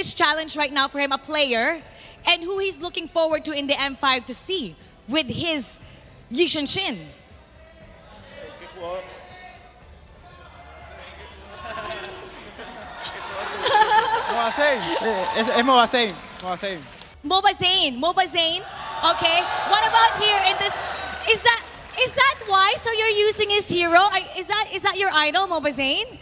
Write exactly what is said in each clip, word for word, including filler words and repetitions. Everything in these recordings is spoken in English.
biggest challenge right now for him, a player, and who he's looking forward to in the M five to see with his Yi Xuanxin? Mobazane. Es, es Mobazane. Mobazane. Mobazane. Mobazane. Okay. What about here in this? Is that is that why? So you're using his hero? Is that is that your idol, Mobazane?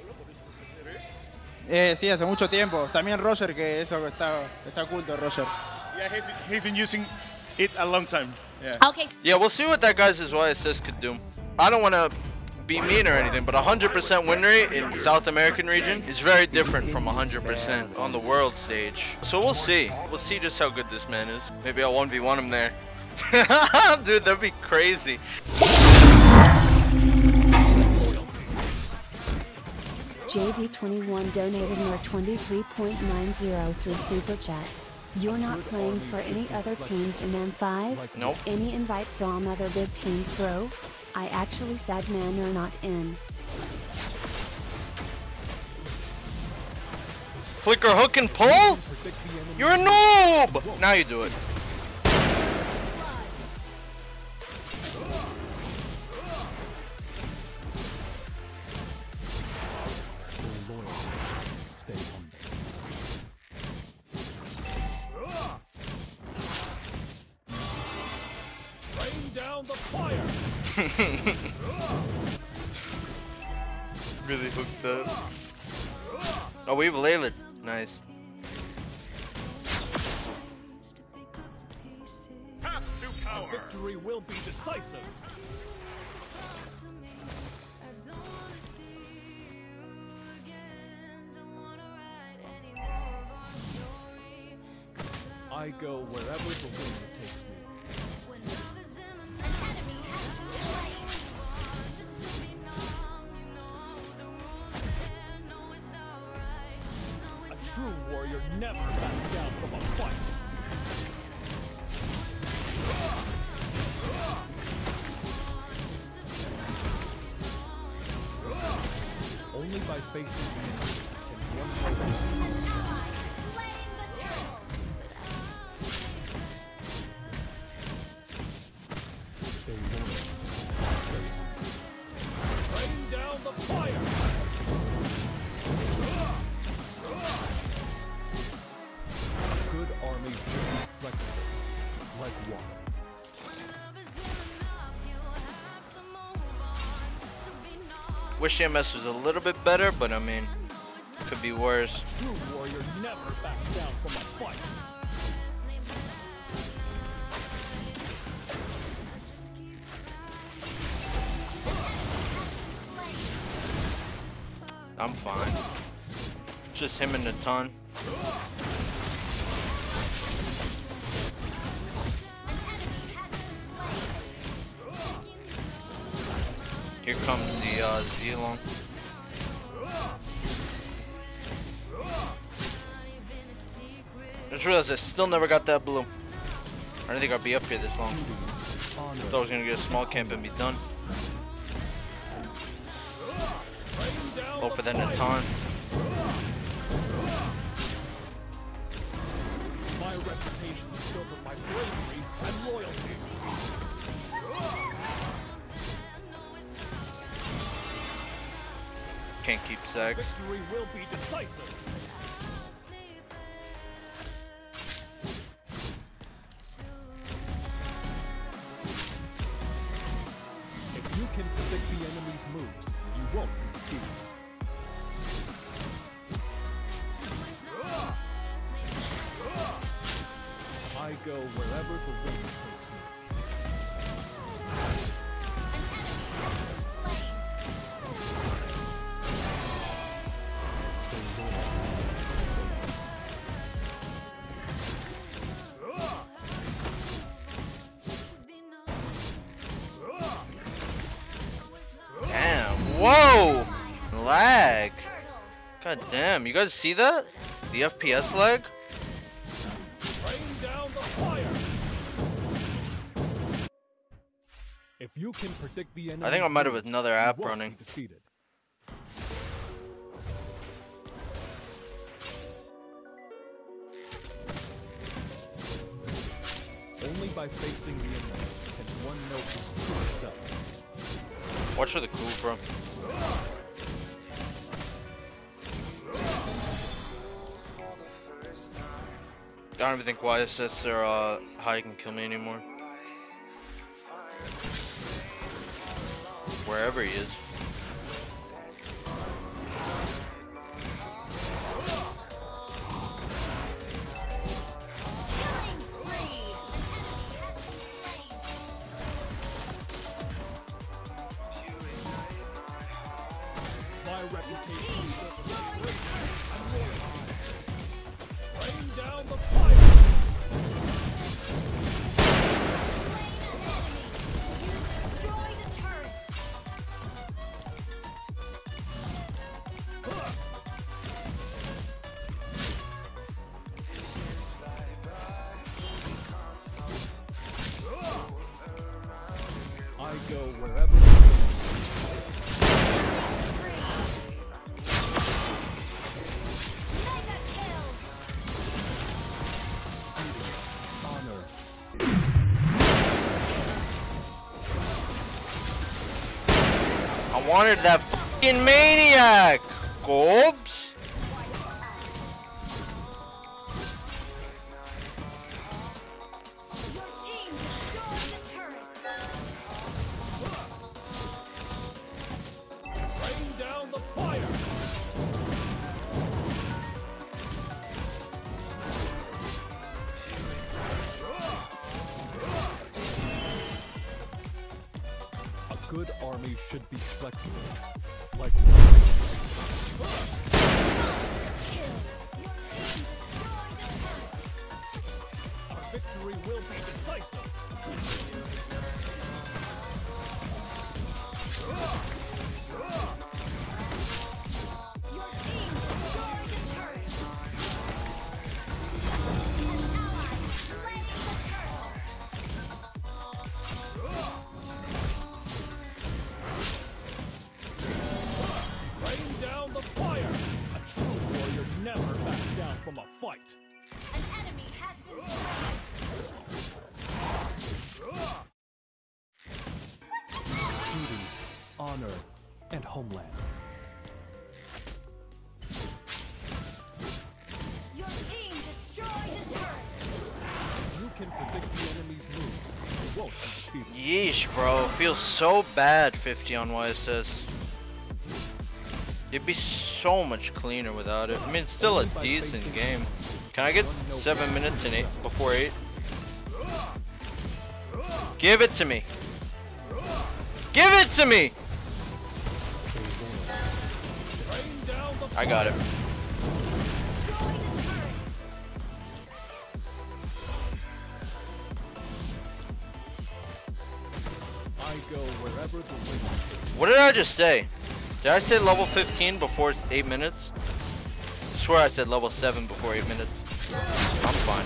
Eh, sí, hace mucho tiempo. También Roger, que eso está está oculto, Roger. Yeah, he's been, he's been using it a long time. Yeah. Okay. Yeah, we'll see what that guy's Y assist could do. I don't want to be mean or anything, but one hundred percent win rate in South American region is very different from one hundred percent on the world stage. So we'll see. We'll see just how good this man is. Maybe I'll one v one him there. Dude, that'd be crazy. J D twenty-one donated more twenty-three point nine zero through Super Chat. You're not playing for any other teams in M five? Nope. Any invite from other big teams, bro? I actually said man you're not in. Flicker hook and pull? You're a noob! Now you do it. Down the fire. Really hooked up. Oh, we've Layla. Nice. Path to power. Victory will be decisive. I go wherever the wind takes me. A true warrior never backs down from a fight. Only by facing the enemy can one focus. Stay loyal. Stay on. Rain down the fire. A good army should be flexible, like water. Wish M S was a little bit better, but I mean, could be worse. A true warrior never backs down from a fight. I'm fine. Just him and the ton. Here comes the uh, Zilong. I just realized I still never got that blue. I didn't think I'd be up here this long. I thought I was gonna get a small camp and be done. Hope for that Natan. My reputation is built on my bravery and loyalty. Can't keep sex. Victory will be decisive. If you can predict the enemy's moves, you won't be defeated. I go wherever the wind takes me. Stay loyal. Stay Damn. Whoa! Lag. God damn. You guys see that? The F P S lag? If you can predict the enemy, I think I might have another app running. Defeated. by facing the enemy can one know his true self. Watch for the coup, bro. I don't even think Y S S or uh, High can kill me anymore. Wherever he is. My reputation is rain down the fire. I go wherever. I wanted that fucking maniac, Gobs. Your team destroyed the turret. Rain down the fire. A good army should be flexible, like Kill. Your team destroyed the turret. our victory will be decisive. Your team destroyed the turret. An ally has slain the turret. Rain down the fire. A true warrior never backs down from a fight. An enemy has been slain. Duty, honor, and homeland. Your team destroyed the turret. You can predict the enemy's moves. You won't be defeated. Yeesh, bro. Feels so bad fifty on Y S S. It'd be so much cleaner without it. I mean, it's still a decent game. Can I get seven minutes in eight before eight? Give it to me. Give it to me. Rain down the I got it. Destroy the turret. I go wherever the wind takes. What did I just say? Did I say level fifteen before eight minutes? I swear I said level seven before eight minutes. I'm fine.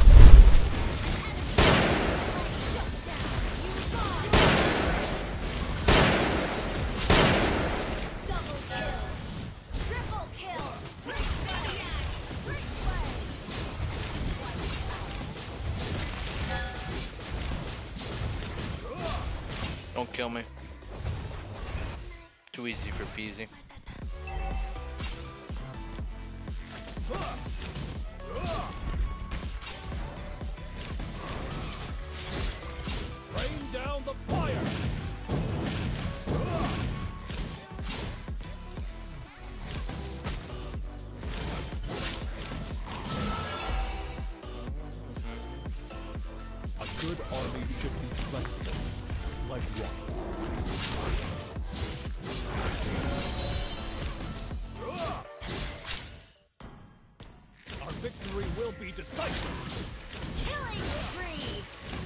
Double kill. Triple kill. Maniac. Replay. Don't kill me. Too easy for Peasy. Rain down the fire. A good army should be flexible, like water. Our victory will be decisive. Killing spree.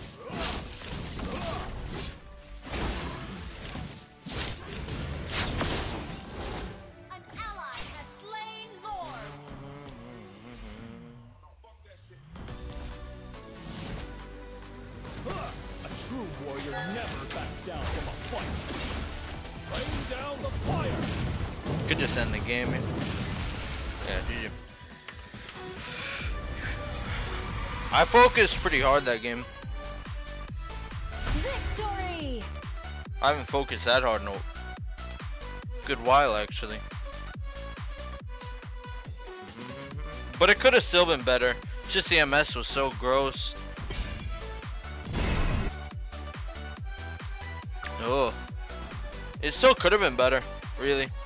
An ally has slain Lord. A true warrior never backs down from a fight. Rain down the fire. Could just end the game. Man. Yeah, G G. I focused pretty hard that game. I haven't focused that hard in a good while actually. But it could have still been better. Just the M S was so gross. Oh. It still could have been better, really.